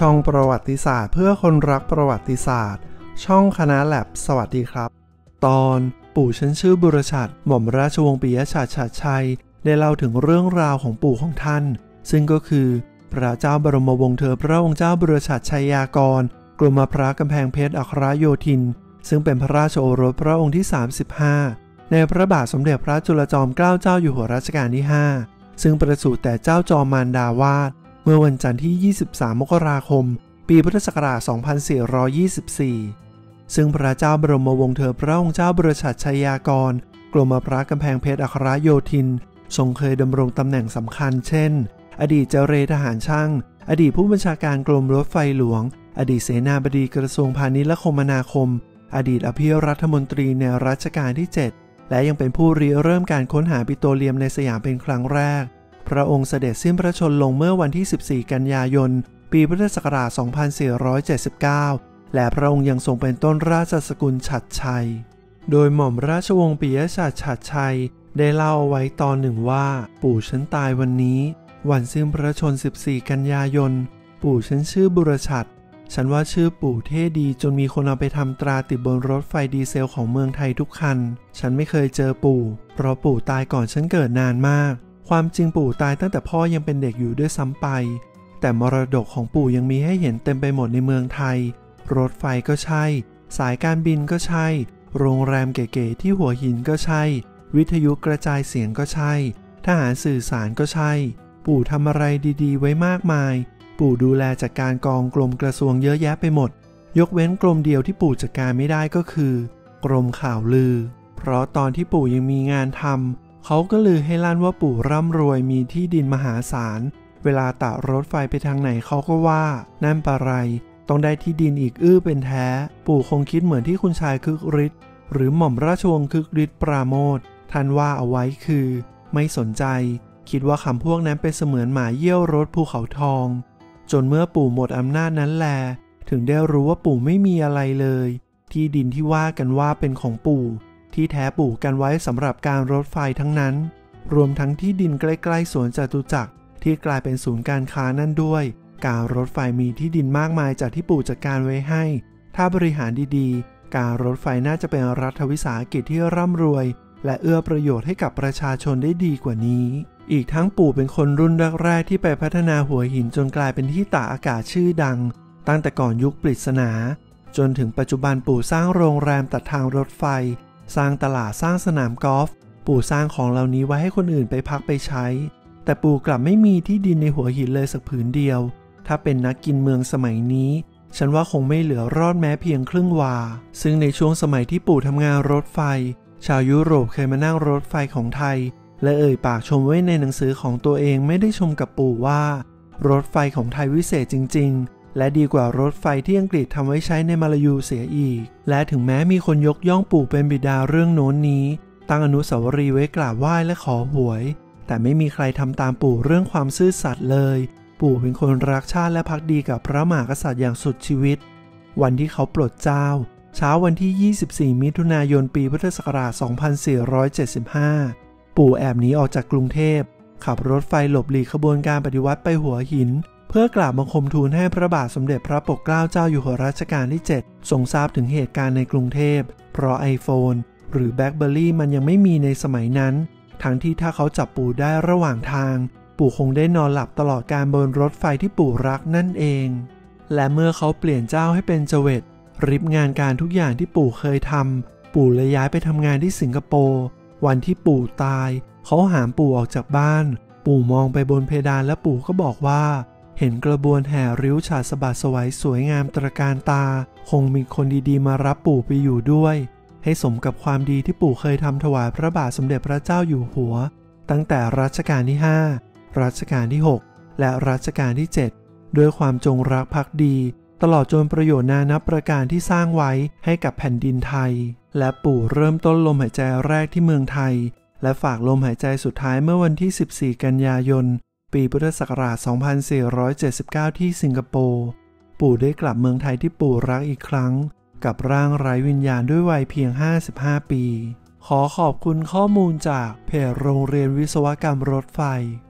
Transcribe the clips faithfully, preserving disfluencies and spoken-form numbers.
ช่องประวัติศาสตร์เพื่อคนรักประวัติศาสตร์ช่องคณะแลบสวัสดีครับตอนปู่ฉันชื่อบุรชัดหม่อมราชวงศ์ปิยชัดฉัตรชัยได้เล่าถึงเรื่องราวของปู่ของท่านซึ่งก็คือพระเจ้าบรมวงศ์เธอพระองค์เจ้าบุรชัดชัยยากรกรมพระกำแพงเพชรอัครโยธินซึ่งเป็นพระราชโอรสพระองค์ที่สามสิบห้าในพระบาทสมเด็จพระจุลจอมเกล้าเจ้าอยู่หัวรัชกาลที่ห้าซึ่งประสูติแต่เจ้าจอมมารดาวาดเมื่อวันจันทร์ที่ยี่สิบสามมกราคมปีพุทธศักราชสองพันสี่ร้อยยี่สิบสี่ซึ่งพระเจ้าบรมวงศ์เธอพระองค์เจ้าบุรชัดชัยยากรกรมพระกำแพงเพชรอัครโยธินทรงเคยดำรงตำแหน่งสำคัญเช่นอดีตเจรทหารช่างอดีตผู้บัญชาการกรมรถไฟหลวงอดีตเสนาบดีกระทรวงพาณิชย์และคมนาคมอดีตอภิรัฐมนตรีในรัชกาลที่เจ็ดและยังเป็นผู้ริเริ่มการค้นหาปิโตรเลียมในสยามเป็นครั้งแรกพระองค์เสด็จสิ้นพระชนม์ลงเมื่อวันที่สิบสี่กันยายนปีพุทธศักราชสองพันสี่ร้อยเจ็ดสิบเก้าและพระองค์ยังทรงเป็นต้นราชสกุลฉัตรชัยโดยหม่อมราชวงศ์ปิยชัดฉัตรชัยได้เล่าไว้ตอนหนึ่งว่าปู่ฉันตายวันนี้วันสิ้นพระชนม์สิบสี่กันยายนปู่ฉันชื่อบุรชัดฉันว่าชื่อปู่เท่ดีจนมีคนเอาไปทำตราติดบนรถไฟดีเซลของเมืองไทยทุกคันฉันไม่เคยเจอปู่เพราะปู่ตายก่อนฉันเกิดนานมากความจริงปู่ตายตั้งแต่พ่อยังเป็นเด็กอยู่ด้วยซ้ำไปแต่มรดกของปู่ยังมีให้เห็นเต็มไปหมดในเมืองไทยรถไฟก็ใช่สายการบินก็ใช่โรงแรมเก๋ๆที่หัวหินก็ใช่วิทยุกระจายเสียงก็ใช่ทหารสื่อสารก็ใช่ปู่ทำอะไรดีๆไว้มากมายปู่ดูแลจัดการกองกรมกระทรวงเยอะแยะไปหมดยกเว้นกรมเดียวที่ปู่จัดการไม่ได้ก็คือกรมข่าวลือเพราะตอนที่ปู่ยังมีงานทำเขาก็ลือให้ลั่นว่าปู่ร่ำรวยมีที่ดินมหาศาลเวลาต่อรถไฟไปทางไหนเขาก็ว่านั่นปะไรต้องได้ที่ดินอีกอื้อเป็นแท้ปู่คงคิดเหมือนที่คุณชายคึกฤทธิ์หรือหม่อมราชวงศ์คึกฤทธิ์ปราโมทย์ท่านว่าเอาไว้คือไม่สนใจคิดว่าคำพวกนั้นเป็นเสมือนหมาเยี่ยวรถภูเขาทองจนเมื่อปู่หมดอำนาจนั้นแลถึงได้รู้ว่าปู่ไม่มีอะไรเลยที่ดินที่ว่ากันว่าเป็นของปู่ที่แท้ปู่กันไว้สำหรับการรถไฟทั้งนั้นรวมทั้งที่ดินใกล้ๆสวนจตุจักรที่กลายเป็นศูนย์การค้านั่นด้วยการรถไฟมีที่ดินมากมายจากที่ปู่จัดการไว้ให้ถ้าบริหารดีๆการรถไฟน่าจะเป็นรัฐวิสาหกิจที่ร่ำรวยและเอื้อประโยชน์ให้กับประชาชนได้ดีกว่านี้อีกทั้งปู่เป็นคนรุ่นแรกๆที่ไปพัฒนาหัวหินจนกลายเป็นที่ตากอากาศชื่อดังตั้งแต่ก่อนยุคปริศนาจนถึงปัจจุบันปู่สร้างโรงแรมตัดทางรถไฟสร้างตลาดสร้างสนามกอล์ฟปู่สร้างของเหล่านี้ไว้ให้คนอื่นไปพักไปใช้แต่ปู่กลับไม่มีที่ดินในหัวหินเลยสักผืนเดียวถ้าเป็นนักกินเมืองสมัยนี้ฉันว่าคงไม่เหลือรอดแม้เพียงครึ่งวาซึ่งในช่วงสมัยที่ปู่ทำงานรถไฟชาวยุโรปเคยมานั่งรถไฟของไทยและเอ่ยปากชมไว้ในหนังสือของตัวเองไม่ได้ชมกับปู่ว่ารถไฟของไทยวิเศษจริงๆและดีกว่ารถไฟที่อังกฤษทำไว้ใช้ในมาลายูเสียอีกและถึงแม้มีคนยกย่องปู่เป็นบิดาเรื่องโน้นนี้ตั้งอนุสาวรีย์ไว้กราบไหว้และขอหวยแต่ไม่มีใครทำตามปู่เรื่องความซื่อสัตย์เลยปู่เป็นคนรักชาติและภักดีกับพระมหากษัตริย์อย่างสุดชีวิตวันที่เขาปลดเจ้าเช้าวันที่ยี่สิบสี่มิถุนายนปีพุทธศักราชสองพันสี่ร้อยเจ็ดสิบห้าปู่แอบหนีออกจากกรุงเทพขับรถไฟหลบหลีกขบวนการปฏิวัติไปหัวหินเพื่อกราบบังคมทูลให้พระบาทสมเด็จพระปกเกล้าเจ้าอยู่หัวรัชกาลที่เจ็ดทรงทราบถึงเหตุการณ์ในกรุงเทพเพราะไอโฟนหรือแบล็คเบอร์รี่มันยังไม่มีในสมัยนั้นทั้งที่ถ้าเขาจับปู่ได้ระหว่างทางปู่คงได้นอนหลับตลอดการบนรถไฟที่ปู่รักนั่นเองและเมื่อเขาเปลี่ยนเจ้าให้เป็นเจวิตริบงานการทุกอย่างที่ปู่เคยทำปู่เลยย้ายไปทำงานที่สิงคโปร์วันที่ปู่ตายเขาหามปู่ออกจากบ้านปู่มองไปบนเพดานและปู่ก็บอกว่าเห็นกระบวนแห่ริ้วฉาดสะบัดสวยสวยงามตระการตาคงมีคนดีๆมารับปู่ไปอยู่ด้วยให้สมกับความดีที่ปู่เคยทำถวายพระบาทสมเด็จพระเจ้าอยู่หัวตั้งแต่รัชกาลที่ห้ารัชกาลที่หกและรัชกาลที่เจ็ดด้วยความจงรักภักดีตลอดจนประโยชน์นานับประการที่สร้างไว้ให้กับแผ่นดินไทยและปู่เริ่มต้นลมหายใจแรกที่เมืองไทยและฝากลมหายใจสุดท้ายเมื่อวันที่สิบสี่กันยายนปีพุทธศักราชสองพันสี่ร้อยเจ็ดสิบเก้าที่สิงคโปร์ปู่ได้กลับเมืองไทยที่ปู่รักอีกครั้งกับร่างไร้วิญญาณด้วยวัยเพียงห้าสิบห้าปีขอขอบคุณข้อมูลจากเพจโรงเรียนวิศวกรรมรถไฟ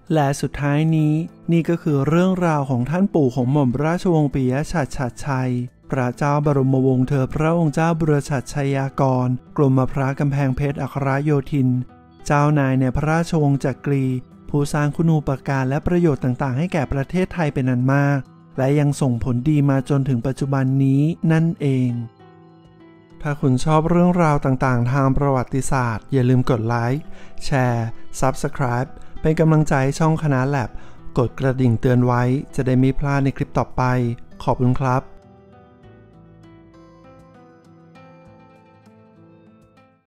และสุดท้ายนี้นี่ก็คือเรื่องราวของท่านปู่ของหม่อมราชวงศ์ปิยะฉัตรฉัตรชัยพระเจ้าบรมวงศ์เธอพระองค์เจ้าบุรชัดชัยยากรกรมพระกำแพงเพชรอัครโยธินเจ้านายในพระราชวงศ์จักรีผู้สร้างคุณูปการและประโยชน์ต่างๆให้แก่ประเทศไทยเป็นอันมากและยังส่งผลดีมาจนถึงปัจจุบันนี้นั่นเองถ้าคุณชอบเรื่องราวต่างๆทางประวัติศาสตร์อย่าลืมกดไลค์แชร์ ซับสไครบ์ เป็นกำลังใจให้ช่องคณะแลบกดกระดิ่งเตือนไว้จะได้ไม่พลาดในคลิปต่อไปขอบคุณครับ